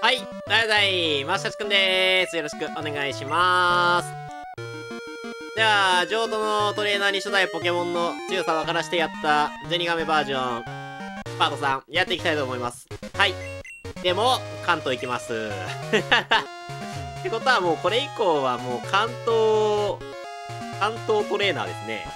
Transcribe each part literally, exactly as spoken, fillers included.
はい、だいだい、マシャチくんでーす。よろしくお願いしまーす。では、浄土のトレーナーに初代ポケモンの強さを分からしてやったゼニガメバージョン、パートさん、やっていきたいと思います。はい。でも、関東行きます。ってことはもうこれ以降はもう関東、関東トレーナーですね。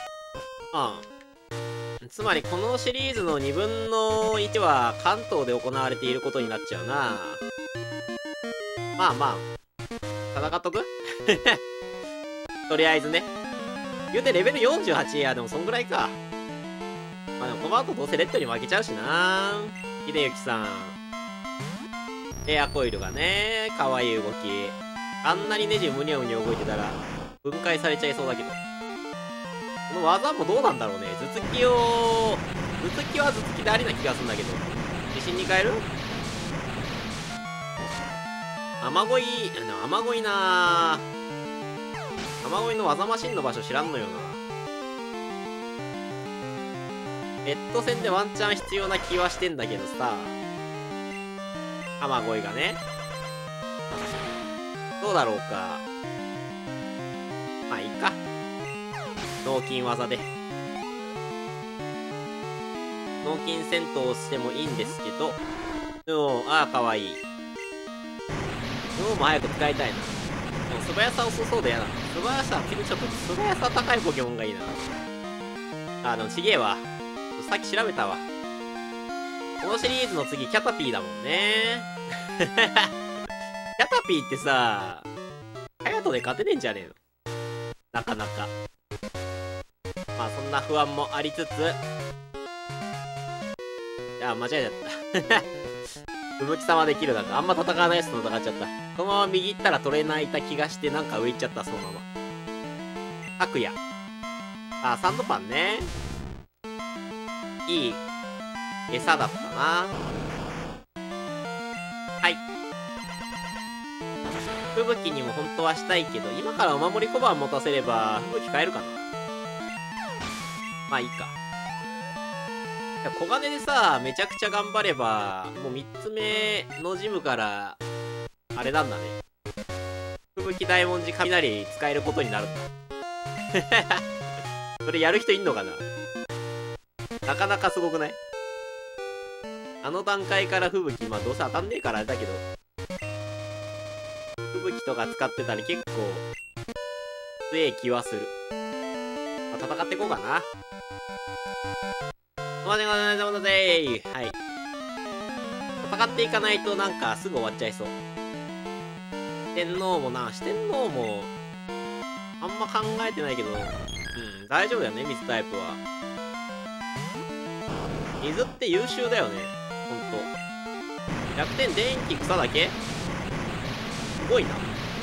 うん。つまりこのシリーズのにぶんのいちは関東で行われていることになっちゃうな。まあまあ、戦っとくとりあえずね。言うてレベルよんじゅうはちや、でもそんぐらいか。まあでもこの後どうせレッドに負けちゃうしな。秀幸さん。エアコイルがね、可愛い動き。あんなにネジむにゃむにゃ動いてたら、分解されちゃいそうだけど。この技もどうなんだろうね。頭突きを、頭突きは頭突きでありな気がするんだけど。自信に変える？雨乞い、雨乞いなぁ。雨乞いの技マシンの場所知らんのよな。レッド戦でワンチャン必要な気はしてんだけどさ。雨乞いがね。どうだろうか。まあいいか。脳筋技で。脳筋戦闘してもいいんですけど。でも、ああ、かわいい。脳も早く使いたいな。でも素早さ遅そうでやだな。素早さ、次ちょっと素早さ高いポケモンがいいな。あ、でもちげえわ。さっき調べたわ。このシリーズの次、キャタピーだもんね。キャタピーってさ、ハヤトで勝てねえんじゃねえの？なかなか。まあそんな不安もありつつ、いや、間違えちゃった。ふぶき様できるなんか、あんま戦わないやつと戦っちゃった。このまま右行ったら取れないた気がして、なんか上行っちゃった、そのまま。拓也。あ、サンドパンね。いい餌だったな。はい。吹雪にも本当はしたいけど、今からお守り小判持たせれば、吹雪買えるかな。まあいいか。小金でさ、めちゃくちゃ頑張れば、もうみっつめのジムから、あれなんだね。吹雪大文字雷使えることになるんだ。それやる人いんのかな？なかなかすごくない？あの段階から吹雪、まあどうせ当たんねえからあれだけど、吹雪とか使ってたら結構、強え気はする。まあ、戦っていこうかな。お待ちございませ。はい。戦っていかないとなんかすぐ終わっちゃいそう。四天王もな、四天王も、あんま考えてないけど、うん、大丈夫だよね、水タイプは。水って優秀だよね、ほんと。弱点電気草だけ？すごいな。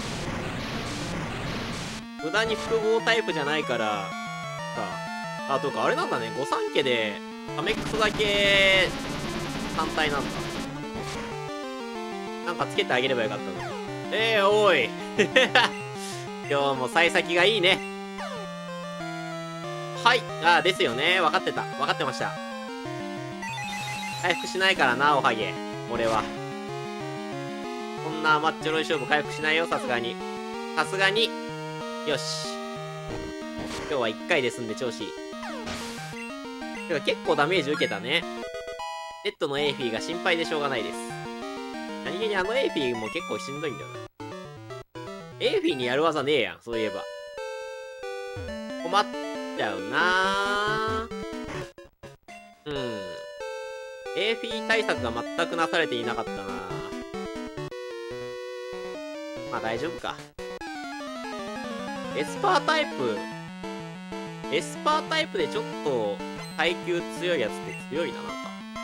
無駄に複合タイプじゃないから、さあ、あ、とかあれなんだね、御三家で、アメックスだけ、単体なんだ。なんかつけてあげればよかったのに。えー、おい。今日も幸先がいいね。はい。あ、ですよね。分かってた。分かってました。回復しないからな、おはげ。俺は。こんな甘っちょろい勝負回復しないよ、さすがに。さすがに。よし。今日はいっかいですんで調子いい。てか結構ダメージ受けたね。レッドのエイフィーが心配でしょうがないです。何気にあのエイフィーも結構しんどいんだよな。エイフィーにやる技ねえやん、そういえば。困っちゃうなー。うん。エイフィー対策が全くなされていなかったな。まあ大丈夫か。エスパータイプ。エスパータイプでちょっと耐久強いやつって強いな、なんか。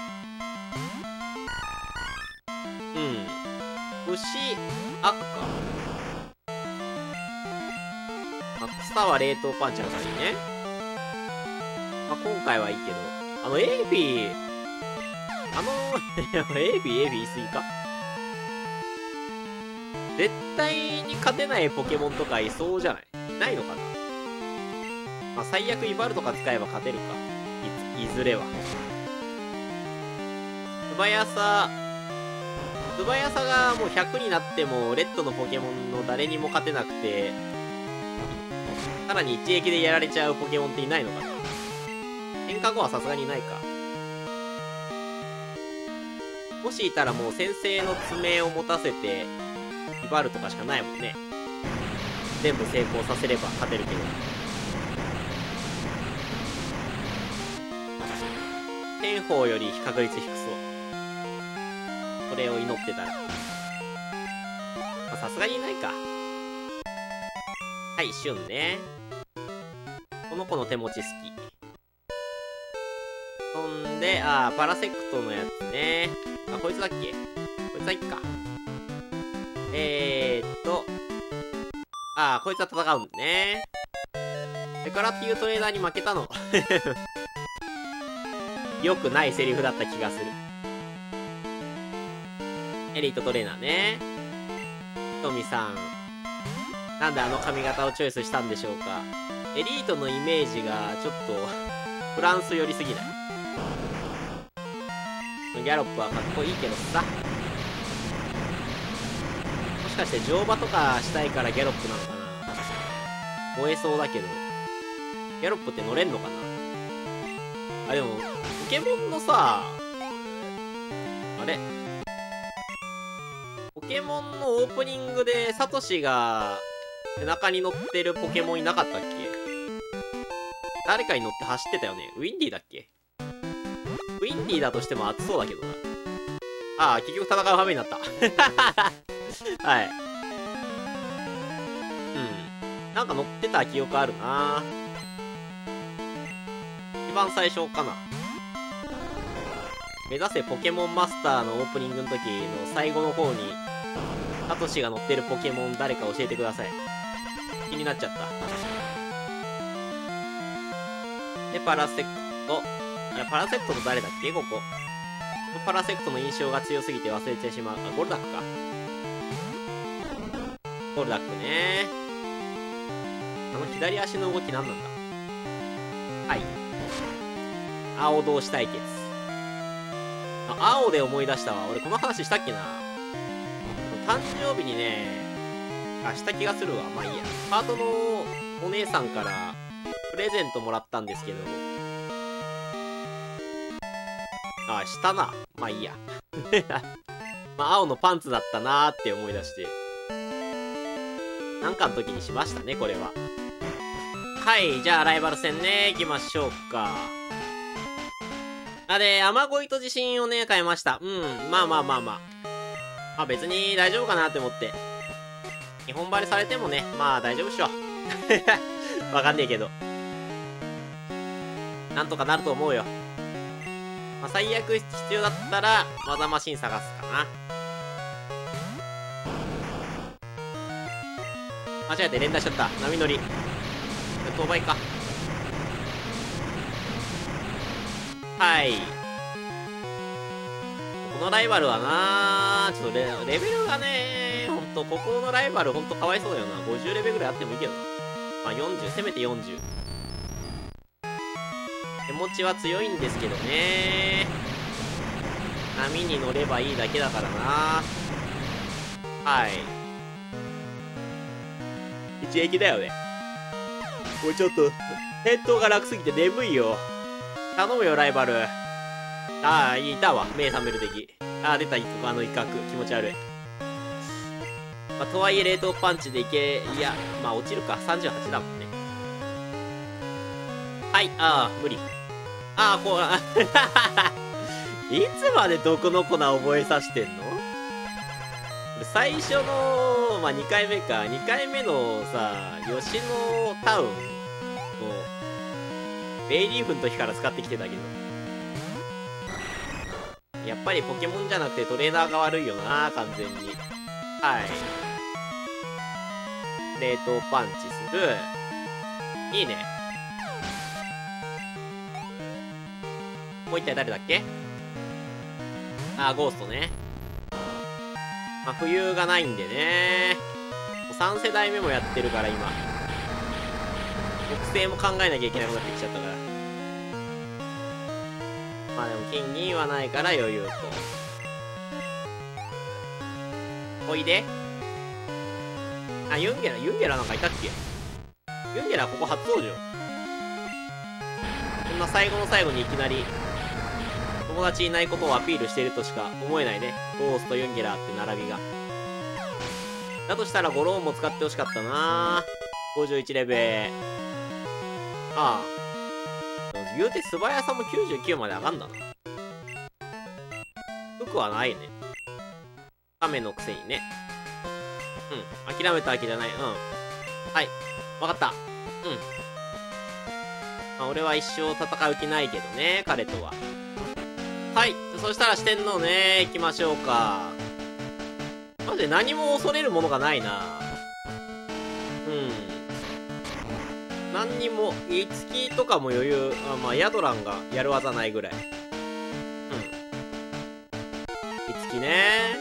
うん。牛、赤か。まあ、草は冷凍パンチだからいいね。まあ、今回はいいけど。あの、エイフィー、あの、エイフィー、エイフィー言い過ぎか？絶対に勝てないポケモンとかいそうじゃない？いないのかな？まあ、最悪イバルとか使えば勝てるか。い、いずれは。素早さ、 素早さがもうひゃくになっても、レッドのポケモンの誰にも勝てなくて、さらに一撃でやられちゃうポケモンっていないのかな。変化後はさすがにいないか。もしいたらもう先制の爪を持たせて、リバルとかしかないもんね。全部成功させれば勝てるけど。天宝より確率低そう。それを祈ってたら。さすがにいないか。はい、シュンね。この子の手持ち好き。そんで、あー、パラセクトのやつね。あ、こいつだっけ？こいつはいっか。えーっと。あー、こいつは戦うんね。それからっていうトレーナーに負けたの。よくないセリフだった気がする。エリートトレーナーね。ひとみさん。なんであの髪型をチョイスしたんでしょうか。エリートのイメージがちょっとフランス寄りすぎない。ギャロップはかっこいいけどさ。もしかして乗馬とかしたいからギャロップなのかな。燃えそうだけど。ギャロップって乗れんのかな。あ、でも、ポケモンのさ、あれポケモンのオープニングでサトシが背中に乗ってるポケモンいなかったっけ？誰かに乗って走ってたよね。ウィンディだっけ？ウィンディだとしても熱そうだけどな。ああ、結局戦う羽目になった。はい。うん。なんか乗ってた記憶あるな。一番最初かな。目指せポケモンマスターのオープニングの時の最後の方に、サトシが乗ってるポケモン誰か教えてください。気になっちゃった。で、パラセクト。あれ、パラセクトと誰だっけここ。パラセクトの印象が強すぎて忘れてしまう。あ、ゴルダックか。ゴルダックね。あの左足の動き何なんだ。はい。青同士対決。あ、青で思い出したわ。俺この話したっけな。誕生日にね、あ、した気がするわ。まあいいや。ハートのお姉さんからプレゼントもらったんですけど。あ、したな。まあいいや。まあ青のパンツだったなーって思い出して。なんかの時にしましたね、これは。はい、じゃあライバル戦ね、行きましょうか。あ、で、雨乞いと自信をね、変えました。うん、まあまあまあまあ。まあ別に大丈夫かなって思って。日本バレされてもね、まあ大丈夫っしょ。わかんねえけど。なんとかなると思うよ。まあ最悪必要だったら、技マシン探すかな。間違えて連打しちゃった。波乗り。当倍か。はい。このライバルはなー、ちょっと レ, レベルがね、ほんと、ここのライバルほんとかわいそうだよな。ごじゅうレベルぐらいあってもいいけどな。まあよんじゅう、せめてよんじゅう。手持ちは強いんですけどね。波に乗ればいいだけだからな。はい。一撃だよね。もうちょっと、返答が楽すぎて眠いよ。頼むよ、ライバル。ああ、いたわ。目覚める敵。ああ、出た、あの威嚇。気持ち悪い。まあ、とはいえ、冷凍パンチでいけ、いや、まあ、落ちるか。さんじゅうはちだもんね。はい、ああ、無理。ああ、こう、いつまで毒の粉覚えさせてんの？最初の、まあ、にかいめか。にかいめのさ、吉野タウンの、ベイリーフの時から使ってきてたけど。やっぱりポケモンじゃなくてトレーナーが悪いよな、完全に。はい。冷凍パンチする。いいね。もう一体誰だっけ？あ、ゴーストね。まあ、冬がないんでね。さん世代目もやってるから今。属性も考えなきゃいけなくなってきちゃったから。まあでも金銀はないから余裕と。 おいで。あ、ユンゲラ、ユンゲラなんかいたっけ？ユンゲラここ初登場。こんな最後の最後にいきなり、友達いないことをアピールしているとしか思えないね。ゴースト、ユンゲラって並びが。だとしたらゴローンも使ってほしかったな。ごじゅういちレベル。ああ。言うて素早さもきゅうじゅうきゅうまで上がんだな。服はないね。亀のくせにね。うん。諦めたわけじゃない。うん。はい。わかった。うん。まあ、俺は一生戦う気ないけどね、彼とは。はい。そしたら四天王ね、行きましょうか。マジで何も恐れるものがないな。うん。何にも、いつきとかも余裕。あ、まあ、ヤドランがやる技ないぐらい。うん。いつきね。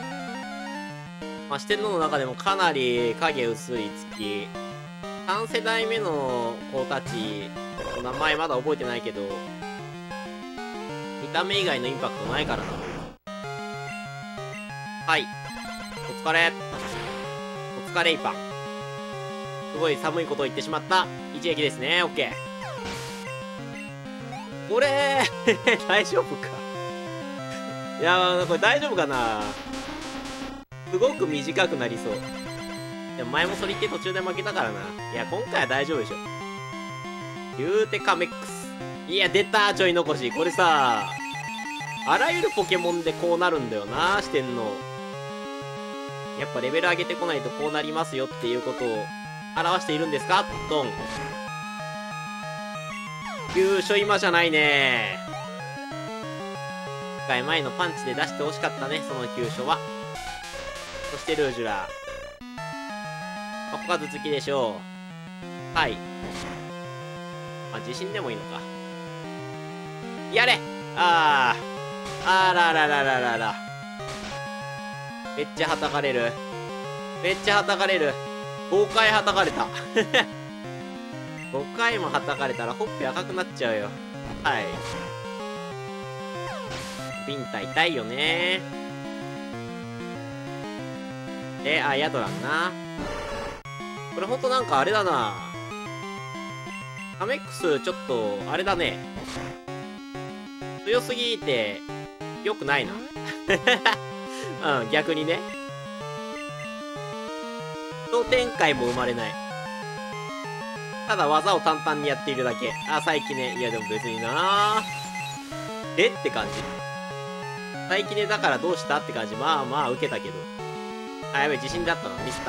まあ、四天王の中でもかなり影薄いいつき。さん世代目の子たち、名前まだ覚えてないけど、見た目以外のインパクトないからな。はい。お疲れ。お疲れイパン。すごい寒いことを言ってしまった。一撃ですね。オッケー。これ大丈夫かいやー、これ大丈夫かな。すごく短くなりそう。でも前もそれ言って途中で負けたからな。いや、今回は大丈夫でしょ。言うてカメックス。いや、出たちょい残し。これさ、あらゆるポケモンでこうなるんだよな、四天王。やっぱレベル上げてこないとこうなりますよっていうことを表しているんですか？ドン。急所今じゃないね。一回前のパンチで出してほしかったね、その急所は。そしてルージュラ。ここは頭突きでしょう。はい。まあ、地震でもいいのか。やれ！ああ。あらららららら。めっちゃ叩かれる。めっちゃ叩かれる。ごかい叩かれた。ごかいも叩かれたらほっぺ赤くなっちゃうよ。はい。ビンタ痛いよね。で、あ、ヤドランな。これほんとなんかあれだな。カメックスちょっと、あれだね。強すぎて、良くないな。うん、逆にね。人展開も生まれない。ただ技を淡々にやっているだけ。あ、最近ね。いやでも別になえって感じ。最近ねだからどうしたって感じ。まあまあ受けたけど。あ、やべえ、自信だったの。ミスった。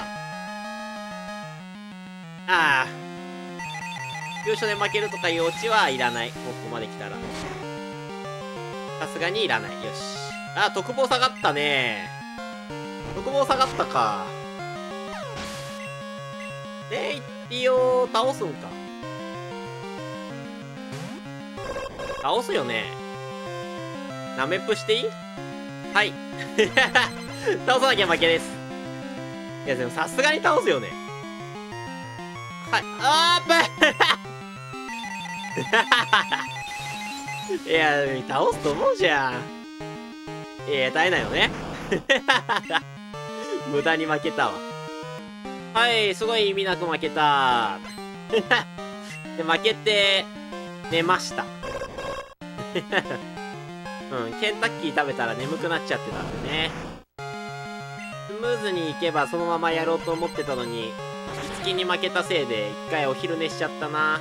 ああ。急所で負けるとかいうオチはいらない。ここまで来たら。さすがにいらない。よし。あ、特防下がったね。特防下がったか。で、一応、倒すんか。倒すよね。ナメプしていい？はい。倒さなきゃ負けです。いや、でもさすがに倒すよね。はい。あーっいや、倒すと思うじゃん。いや、耐えないよね。無駄に負けたわ。はい、すごい意味なく負けた。で、負けて、寝ました。うん、ケンタッキー食べたら眠くなっちゃってたんでね。スムーズにいけばそのままやろうと思ってたのに、いつきに負けたせいで一回お昼寝しちゃったな。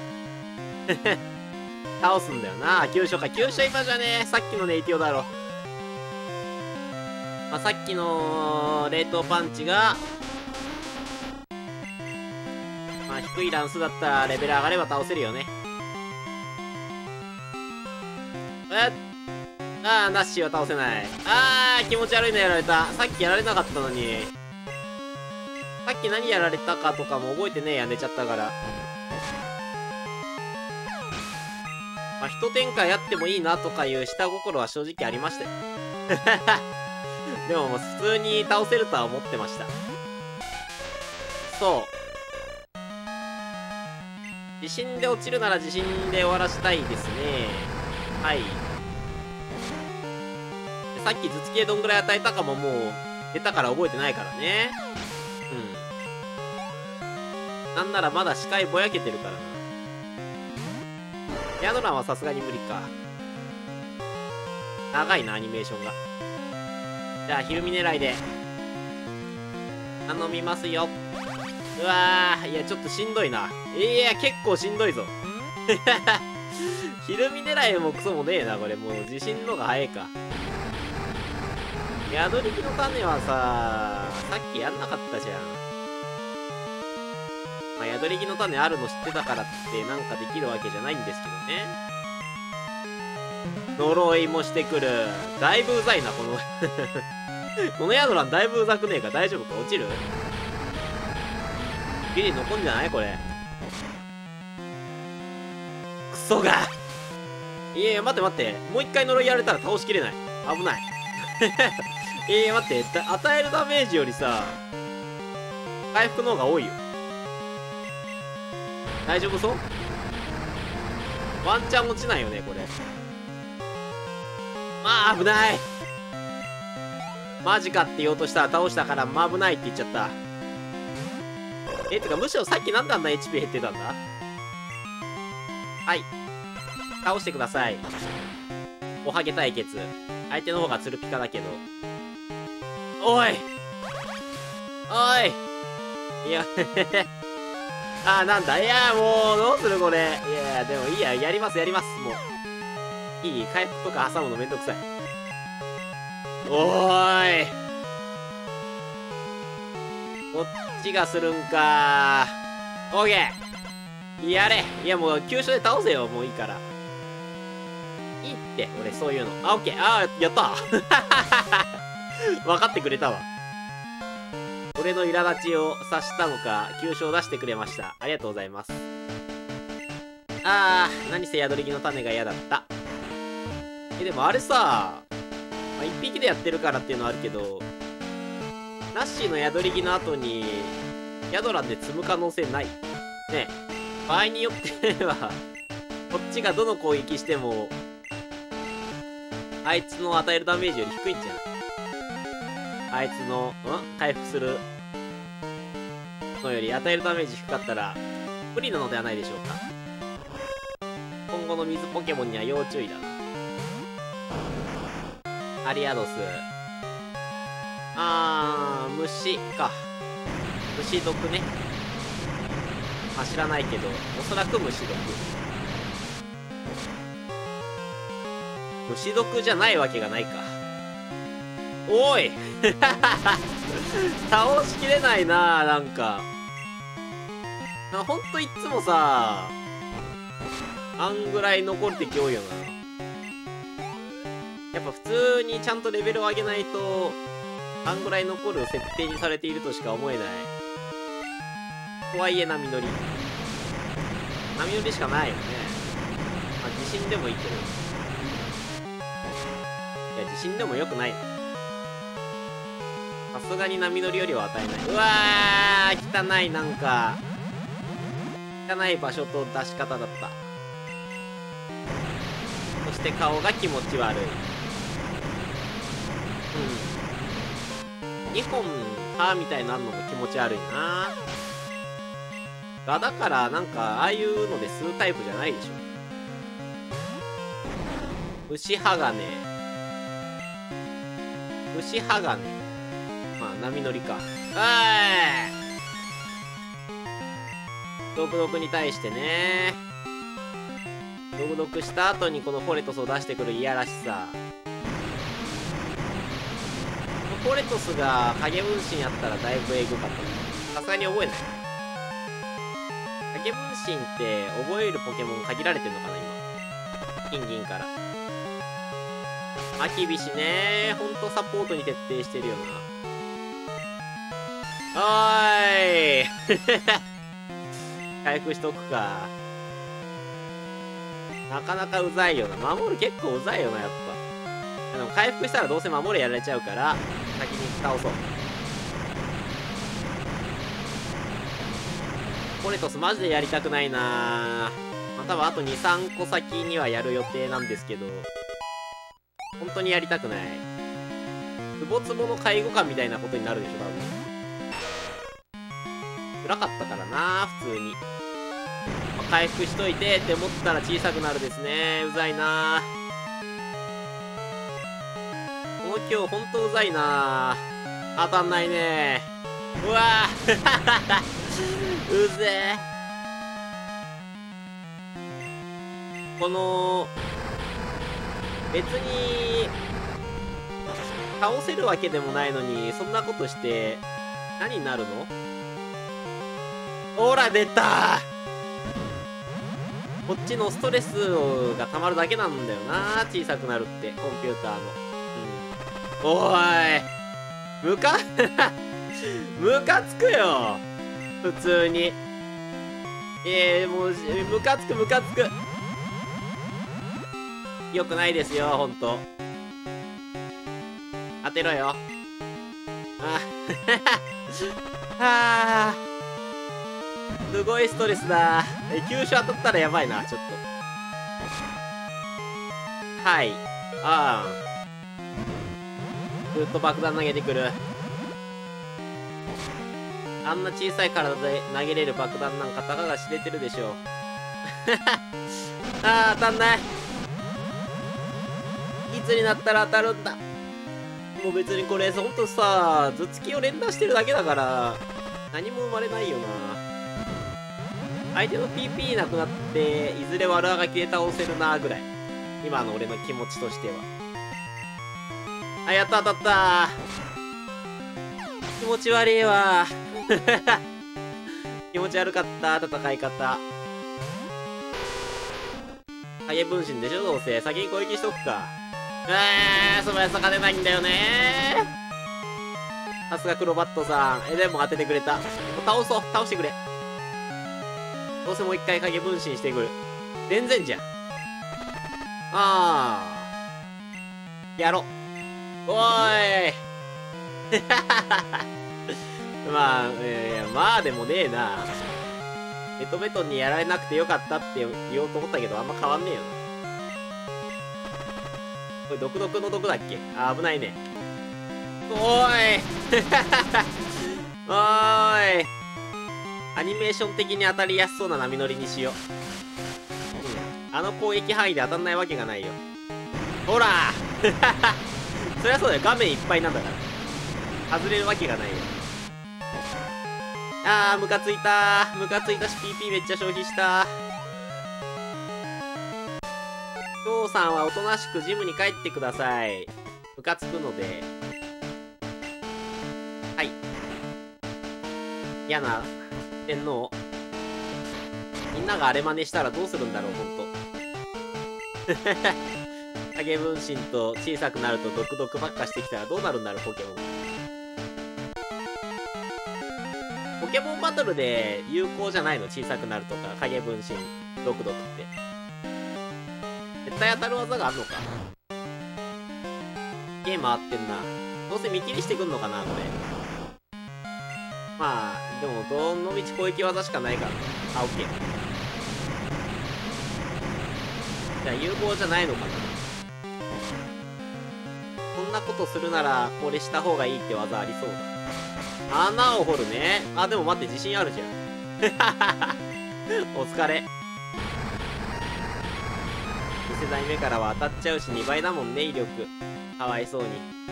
倒すんだよな。急所か。急所今じゃねえ。さっきのネイティオだろ。まあ、さっきの冷凍パンチが、まあ、低いランスだったらレベル上がれば倒せるよね。えっあー、ナッシーは倒せない。あー、気持ち悪いのやられた。さっきやられなかったのに。さっき何やられたかとかも覚えてねえや、寝ちゃったから。まあ、一展開あってもいいなとかいう下心は正直ありましたよ。でももう普通に倒せるとは思ってました。そう。地震で落ちるなら地震で終わらしたいですね。はい。さっき頭突きでどんぐらい与えたかももう下手から覚えてないからね。うん。なんならまだ視界ぼやけてるからな。ヤドランはさすがに無理か。長いな、アニメーションが。じゃあ、昼見狙いで。頼みますよ。うわー、いや、ちょっとしんどいな。いや、結構しんどいぞ。昼見狙いもクソもねえな、これ。もう、地震のが早いか。宿り木の種はさ、さっきやんなかったじゃん。まあ、宿り木の種あるの知ってたからってなんかできるわけじゃないんですけどね。呪いもしてくる。だいぶうざいな、この。このヤドランだいぶうざくねえか。大丈夫か？落ちる？ギリ残んじゃないこれ。クソが。いやいや、待って待って。もう一回呪いやられたら倒しきれない。危ない。いやいや、待って。与えるダメージよりさ、回復の方が多いよ。大丈夫そう？ワンチャン落ちないよね、これ。まあ、危ない。マジかって言おうとしたら倒したから、まあ危ないって言っちゃった。え、てか、むしろさっきなんであんな エイチピー 減ってたんだ？はい。倒してください。おはげ対決。相手の方がツルピカだけど。おいおいいや、あー、なんだ。いや、もう、どうするこれ。いや、でもいいや、やります、やります。もう。いい？回復とか挟むのめんどくさい。おーい。こっちがするんかー。オーケー。やれ。いや、もう、急所で倒せよ。もういいから。いいって、俺、そういうの。あ、オッケー。あー、やった分かってくれたわ。俺の苛立ちを察したのか、急所を出してくれました。ありがとうございます。あー、何せ宿り木の種が嫌だった。え、でもあれさ、まあ、一匹でやってるからっていうのはあるけど、ナッシーの宿り木の後に、ヤドランで積む可能性ない。ね。場合によっては、こっちがどの攻撃しても、あいつの与えるダメージより低いんじゃん。あいつの、ん回復するのより与えるダメージ低かったら、不利なのではないでしょうか。今後の水ポケモンには要注意だな。アリアドス。あー、虫か。虫毒ね。まあ、知らないけど、おそらく虫毒。虫毒じゃないわけがないか。おい倒しきれないな、なんか。ほんといっつもさ、あんぐらい残ってきおうよな。やっぱ普通にちゃんとレベルを上げないと、あんぐらい残る設定にされているとしか思えない。とはいえ波乗り。波乗りしかないよね。まあ地震でもいいけど。いや、地震でもよくない。さすがに波乗りよりは与えない。うわー、汚い、なんか。汚い場所と出し方だった。そして顔が気持ち悪い。うん。にほん歯みたいなのも気持ち悪いな。ガだからなんかああいうので吸うタイプじゃないでしょ。牛鋼。牛鋼。まあ波乗りか。あーい。毒毒に対してね。毒毒した後にこのフォレトスを出してくるいやらしさ。フォレトスが影分身やったらだいぶエグかった。さすがに覚えない。影分身って覚えるポケモン限られてんのかな今。金銀から。アキビシね。ほんとサポートに徹底してるよな。おーい回復しとくか。なかなかうざいよな。守る結構うざいよな、やっぱ。でも回復したらどうせ守れやられちゃうから、先に倒そう。ポレトスマジでやりたくないな。まあ、多分あとに、さんこ先にはやる予定なんですけど、本当にやりたくない。 ツボツボの介護官みたいなことになるでしょ、多分。暗かったからな、普通に。まあ、回復しといてって思ったら小さくなるですね。うざいな。この今日ほんとうざいな。当たんないね。うわーうぜえ。この別に倒せるわけでもないのにそんなことして何になるの？ほら出た。こっちのストレスが溜まるだけなんだよな、小さくなるってコンピューターの。うん、おーいムカムカつくよ普通に。えー、もうムカつくムカつく。よくないですよ、ほんと。当てろよ。ああすごいストレスだ。え、急所当たったらやばいな、ちょっと。はい。ああ。ずっと爆弾投げてくる。あんな小さい体で投げれる爆弾なんかたかが知れてるでしょう。ああ、当たんない。いつになったら当たるんだ。もう別にこれほんとさ、頭突きを連打してるだけだから何も生まれないよな。相手の ピーピー なくなっていずれ悪あがきで倒せるなぐらい、今の俺の気持ちとしては。あ、やっと当たった。気持ち悪いわ気持ち悪かった戦い方。影分身でしょ、どうせ。先に攻撃しとくか。えー、そのやつ勝てないんだよねー。さすがクロバットさん。え、でも当ててくれた。倒そう、倒してくれ。どうせもう一回影分身してくる。全然じゃん。あー。やろ。おーいまあ、いやいや、まあでもねえな。ベトベトンにやられなくてよかったって言おうと思ったけど、あんま変わんねえよな。これ、毒毒の毒だっけ？あ、危ないね。おーいおーいアニメーション的に当たりやすそうな波乗りにしよう。うん。あの攻撃範囲で当たんないわけがないよ。ほらそりゃそうだよ。画面いっぱいなんだから。外れるわけがないよ。あー、ムカついたー。ムカついたし、ピーピー めっちゃ消費した。父さんはおとなしくジムに帰ってください。ムカつくので。はい。嫌な天皇。みんながあれ真似したらどうするんだろう、ほんと。影分身と小さくなると毒毒ばっかしてきたらどうなるんだろう、ポケモン。ポケモンバトルで有効じゃないの？小さくなるとか、影分身、毒毒って。絶対当たる技があるのか。ゲーム回ってんな。どうせ見切りしてくんのかな、これ。まあ、でも、どのみち攻撃技しかないから。あ、オッケー。じゃあ、有効じゃないのかな。こんなことするなら、これした方がいいって技ありそうだ。穴を掘るね。あ、でも待って、自信あるじゃん。お疲れ。に世代目からは当たっちゃうしにばいだもんね、威力。かわいそうに。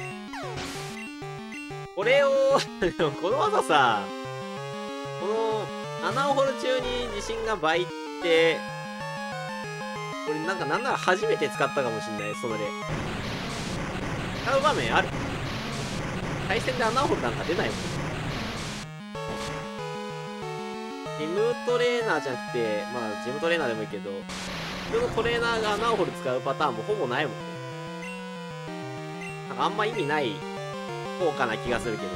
これを、でもこの技さ、この穴を掘る中に自信が倍って、これなんかなんなら初めて使ったかもしんない、それ。使う場面ある？対戦で穴を掘るなんか出ないもん。ジムトレーナーじゃなくて、まあジムトレーナーでもいいけど、普通のトレーナーが穴を掘る使うパターンもほぼないもんね。なんかあんま意味ない効果な気がするけど。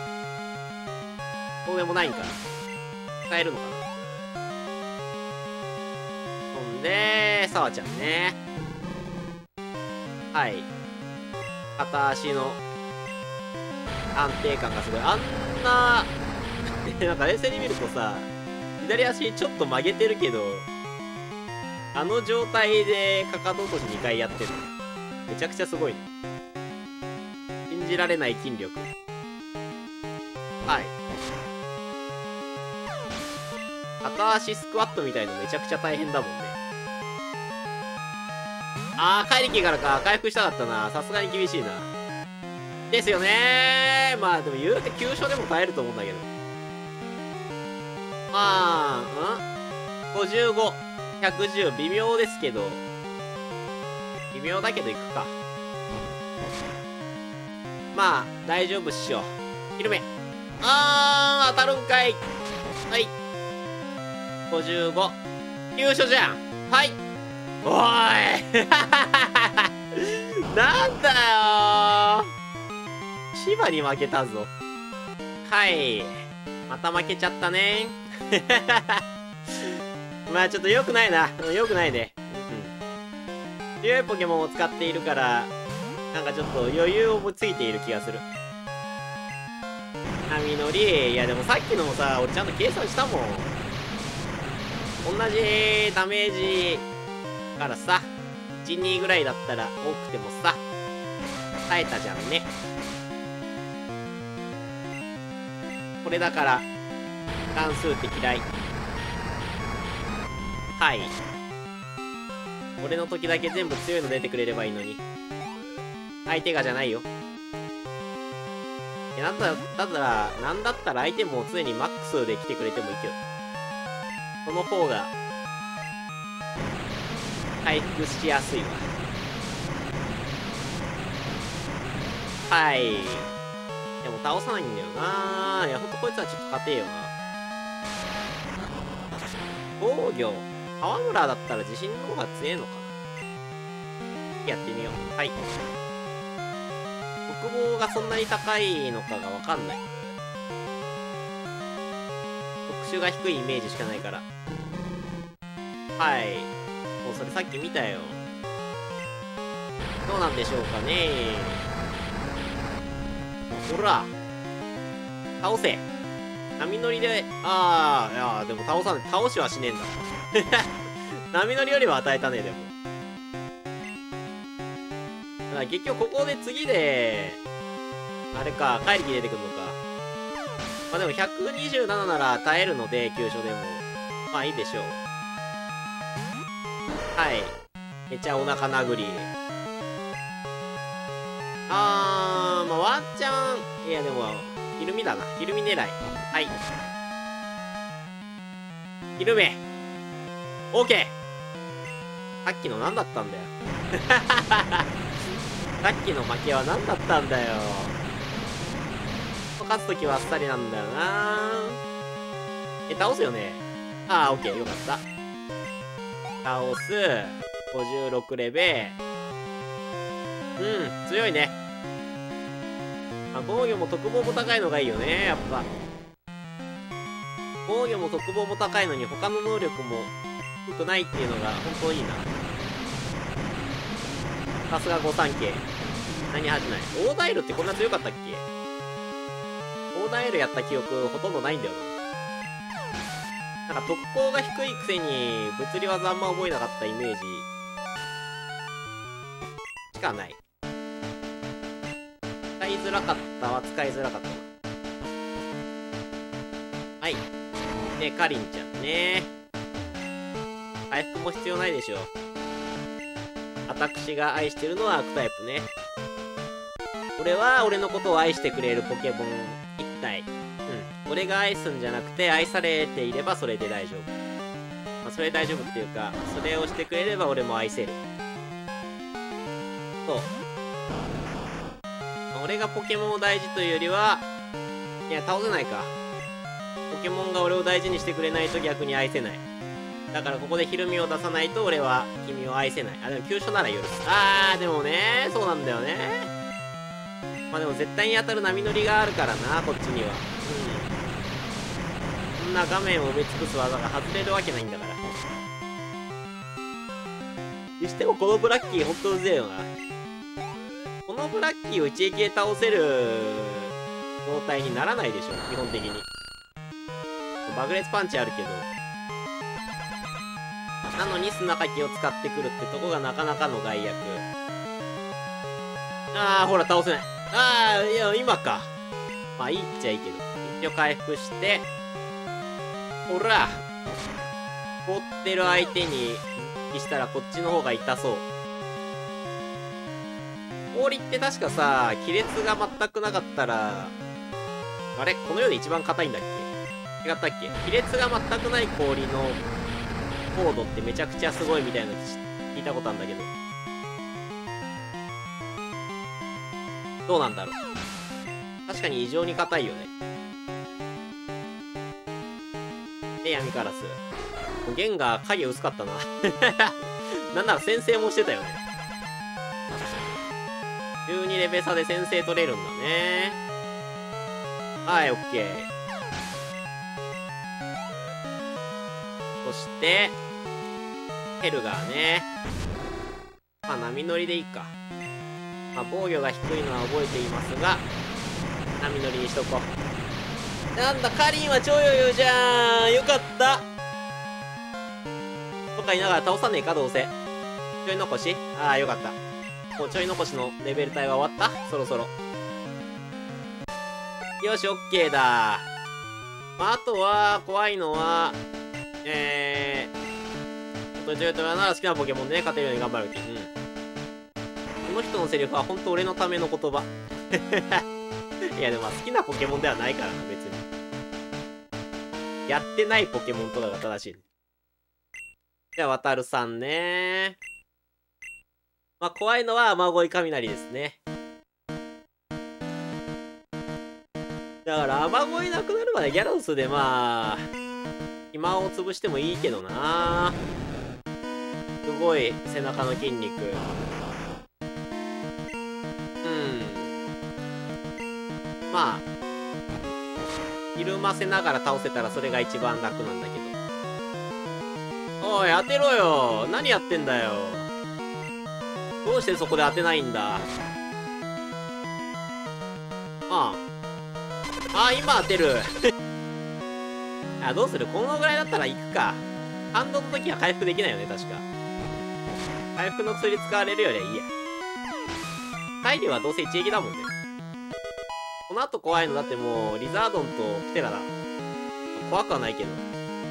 そうでもないんかな。使えるのかな。ほんで、さわちゃんね。はい。片足の安定感がすごい。あんな、なんか冷静に見るとさ、左足ちょっと曲げてるけど、あの状態でかかと落としにかいやってるのめちゃくちゃすごいね。信じられない筋力。はい。片足スクワットみたいのめちゃくちゃ大変だもんね。あー、怪力からか。回復したかったな。さすがに厳しいな。ですよねー。まあでも言うて急所でも耐えると思うんだけど。まあ、ん ?ごじゅうご、ひゃくじゅう、微妙ですけど。微妙だけどいくか。まあ、大丈夫っしょ。昼目。あー、当たるんかい。はい。ごじゅうご。急所じゃん。はい。おーいなんだよー。千葉に負けたぞ。はい。また負けちゃったね。まあちょっと良くないな。良くないね。うん。強いポケモンを使っているから、なんかちょっと余裕をついている気がする。波乗り。いやでもさっきのもさ、俺ちゃんと計算したもん。同じダメージからさ、いち、にぐらいだったら多くてもさ、耐えたじゃんね。これだから、関数って嫌い。はい。俺の時だけ全部強いの出てくれればいいのに。相手がじゃないよ。いや、なんだ、だったら、なんだったら相手も常にマックスで来てくれてもいいけど。その方が、回復しやすいわ。はい。でも倒さないんだよな。いや、ほんとこいつはちょっと勝てえよな。防御。河村だったら自信の方が強えのかな。やってみよう。はい。国防がそんなに高いのかがわかんない。特殊が低いイメージしかないから。はい。もうそれさっき見たよ。どうなんでしょうかね。ほら。倒せ。波乗りで、ああ、いやでも倒さない。倒しはしねえんだ。波乗りよりは与えたね、でも。だから結局ここで次で、あれか、怪力出てくるのか。まあでもひゃくにじゅうなななら耐えるので、急所でも。まあいいでしょう。はい。めちゃお腹殴り。あー、まあワンチャン、いやでも、ひるみだな。ひるみ狙い。はい。ひるめ。オーケー。さっきの何だったんだよ。さっきの負けは何だったんだよ。勝つときはあっさりなんだよな。え、倒すよね。あー、オッケー。よかった。倒す。ごじゅうろくレベ。うん、強いね。まあ、防御も特防も高いのがいいよね、やっぱ。防御も特防も高いのに他の能力も低くないっていうのが本当にいいな。さすが御三家。何恥じない。オーダーエルってこんな強かったっけ？オーダーエルやった記憶ほとんどないんだよな。なんか特攻が低いくせに物理技あんま覚えなかったイメージしかない。使いづらかったは使いづらかったな。はい。で、かりんちゃんね。回復も必要ないでしょう。私が愛してるのはアクタイプね。俺は俺のことを愛してくれるポケモン一体。うん。俺が愛すんじゃなくて愛されていればそれで大丈夫。まあ、それで大丈夫っていうか、それをしてくれれば俺も愛せる。そう。俺がポケモンを大事というよりは、いや、倒せないか。ポケモンが俺を大事にしてくれないと逆に愛せない。だからここでひるみを出さないと俺は君を愛せない。あ、でも急所なら許す。あー、でもね、そうなんだよね。まあでも絶対に当たる波乗りがあるからな、こっちには。うん。そんな画面を埋め尽くす技が外れるわけないんだから。にしてもこのブラッキーほんとうぜえよな。このブラッキーを一撃で倒せる状態にならないでしょ、基本的に。爆裂パンチあるけど。なのに砂かきを使ってくるってとこがなかなかの害悪。あー、ほら、倒せない。 ああ、いや、今か。まあ、いいっちゃいいけど。一応回復して、ほら凍ってる相手にしたらこっちの方が痛そう。氷って確かさ、亀裂が全くなかったら、あれこの世で一番硬いんだっけ？違ったっけ？亀裂が全くない氷の高度ってめちゃくちゃすごいみたいなの聞いたことあるんだけど。どうなんだろう。確かに異常に硬いよね。で、闇カラス。ゲンが影薄かったな。なんなら先制もしてたよね。じゅうにレベ差で先制取れるんだね。はい、オッケー。そして、ヘルガーね。まあ、波乗りでいいか。まあ、防御が低いのは覚えていますが、波乗りにしとこう。なんだ、カリンは超余裕じゃん。よかった。とか言いながら倒さねえか、どうせ。ちょい残し？ああ、よかった。もうちょい残しのレベル帯は終わった？そろそろ。よし、オッケーだ。まあ、あとは、怖いのは、えー、と、ジョイトラなら好きなポケモンでね、勝てるように頑張るって。うん。この人のセリフは本当俺のための言葉。いや、でもまあ好きなポケモンではないからな、別に。やってないポケモンとかが正しい。じゃあ、渡るさんね。まあ、怖いのは雨乞い雷ですね。だから、雨乞いなくなるまでギャラドスでまあ、暇を潰してもいいけどな。すごい背中の筋肉。うん。まあ、ひるませながら倒せたらそれが一番楽なんだけど。おい、当てろよ。何やってんだよ。どうしてそこで当てないんだ。ああ。ああ、今当てる。あ、どうする？このぐらいだったら行くか。感動の時は回復できないよね、確か。回復の薬使われるよりはいいや。体力はどうせ一撃だもんね。この後怖いのだってもう、リザードンとプテラだ。怖くはないけど。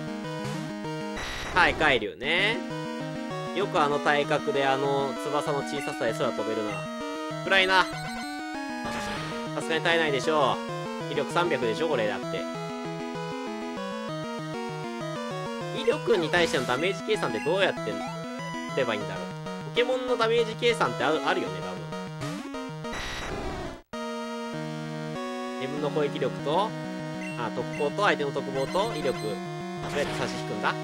はい、海竜ね。よくあの体格であの翼の小ささで空飛べるな。暗いな。さすがに耐えないでしょう。威力さんびゃくでしょこれだって。威力に対してのダメージ計算ってどうやってすればいいんだろう。ポケモンのダメージ計算ってある、あるよね、多分。自分の攻撃力と、あ、特攻と相手の特防と威力、どうやって差し引くんだ？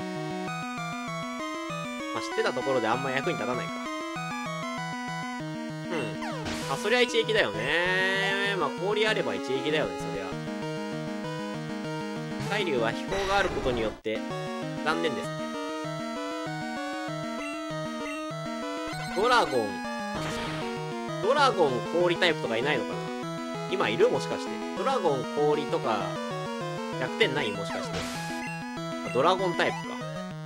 まあ、知ってたところであんま役に立たないか。うん。あ、そりゃ一撃だよね。まあ、氷あれば一撃だよね、そりゃ。海竜は飛行があることによって、残念ですね。ドラゴン。ドラゴン氷タイプとかいないのかな？今いる？もしかして。ドラゴン氷とか、弱点ない？もしかして。ドラゴンタイプか。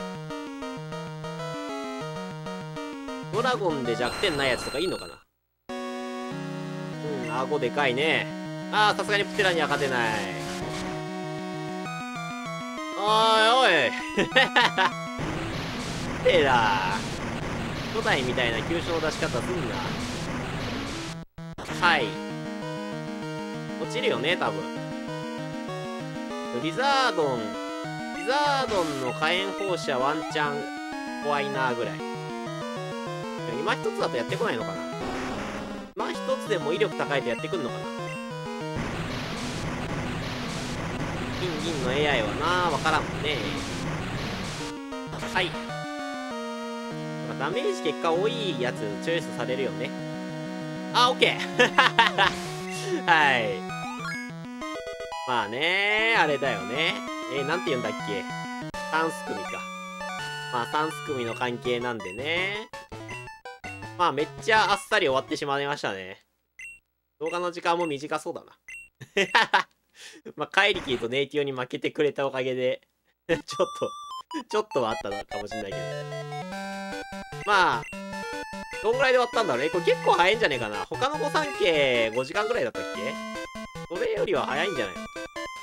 ドラゴンで弱点ないやつとかいいのかな？うん、顎でかいね。ああ、さすがにプテラには勝てない。おいおい。プテラ。初代みたいな急所の出し方すんな。はい。落ちるよね、多分。リザードン。リザードンの火炎放射ワンチャン怖いなぐらい。今一つだとやってこないのかな。今一つでも威力高いとやってくんのかな。金銀の エーアイ はな、わからんもんね。はい。ダメージ結果多いやつチョイスされるよね。あ、オッケー。はい。まあね、あれだよね。えー、なんて言うんだっけ。三すくみか。まあ三すくみの関係なんでね。まあめっちゃあっさり終わってしまいましたね。動画の時間も短そうだな。まあカイリキーとネイティオに負けてくれたおかげで、ちょっと、ちょっとはあったのかもしれないけど。まあ、 どんぐらいで終わったんだろうね。これ結構早いんじゃねえかな。他の御三家ごじかんぐらいだったっけ？それよりは早いんじゃないの？うん。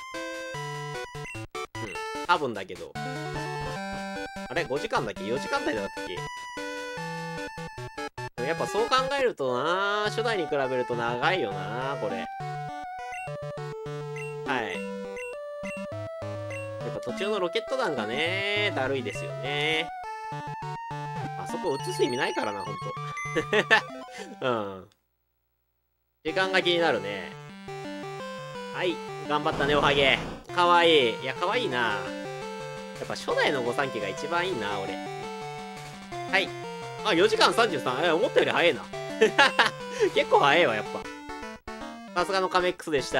多分だけど。あれ ?ごじかんだっけ ?よじかん台だったっけ？やっぱそう考えるとな、初代に比べると長いよな、これ。はい。やっぱ途中のロケット弾がね、だるいですよね。あそこ映す意味ないからな、ほんと。うん。時間が気になるね。はい。頑張ったね、おはげ。かわいい。いや、かわいいな。やっぱ初代の御三家が一番いいな、俺。はい。あ、よじかんさんじゅうさん。え、思ったより早いな。結構早いわ、やっぱ。さすがのカメックスでした。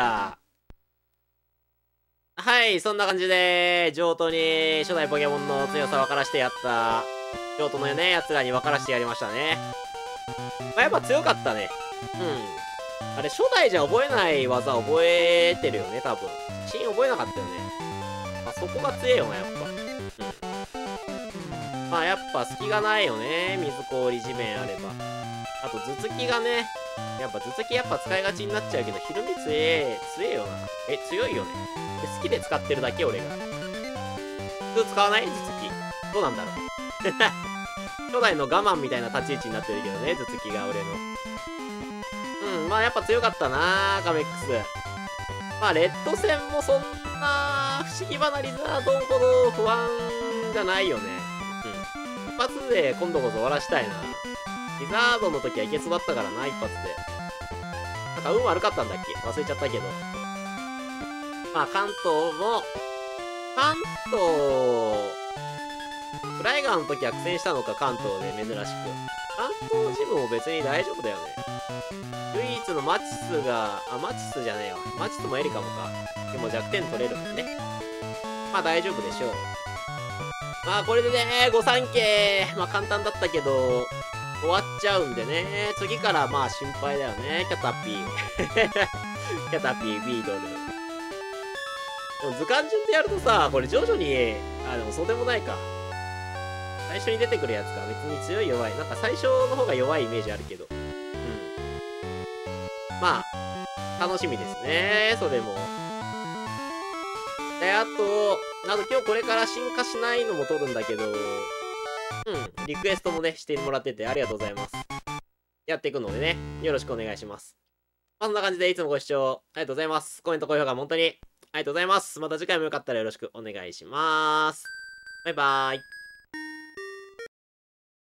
はい、そんな感じで、上等に初代ポケモンの強さ分からしてやった、上等のね、奴らに分からしてやりましたね。まあ、やっぱ強かったね。うん。あれ、初代じゃ覚えない技覚えてるよね、多分。シーン覚えなかったよね。まあ、そこが強えよな、やっぱ。うん。まあ、やっぱ隙がないよね。水氷地面あれば。あと、頭突きがね。やっぱ頭突きやっぱ使いがちになっちゃうけど、ひるみ強え、強えよな。え、強いよね。で好きで使ってるだけ、俺が。普通使わない頭突き。どうなんだろう。初代の我慢みたいな立ち位置になってるけどね、頭突きが俺の。うん、まあやっぱ強かったなカメックス。まあ、レッド戦もそんな、不思議花リザードンほど不安じゃないよね。うん。一発で今度こそ終わらしたいな。リザードの時はいけそうだったからな、一発で。なんか運悪かったんだっけ忘れちゃったけど。まあ、関東も、関東、フライガーの時は苦戦したのか、関東で珍しく。関東ジムも別に大丈夫だよね。唯一のマチスが、あ、マチスじゃねえわ。マチスもエリカもか。でも弱点取れるもんね。まあ大丈夫でしょう。まあこれでね、御三家、まあ簡単だったけど、終わっちゃうんでね。次からまあ心配だよね。キャタピー。キャタピー、ビードル。でも図鑑順でやるとさ、これ徐々に、あ、でもそうでもないか。最初に出てくるやつか。別に強い弱い。なんか最初の方が弱いイメージあるけど。うん。まあ、楽しみですね。それも。で、あと、あと今日これから進化しないのも取るんだけど、うん、リクエストもね、してもらっててありがとうございます。やっていくのでね、よろしくお願いします。まあ、そんな感じでいつもご視聴ありがとうございます。コメント、高評価本当にありがとうございます。また次回もよかったらよろしくお願いします。バイバーイ。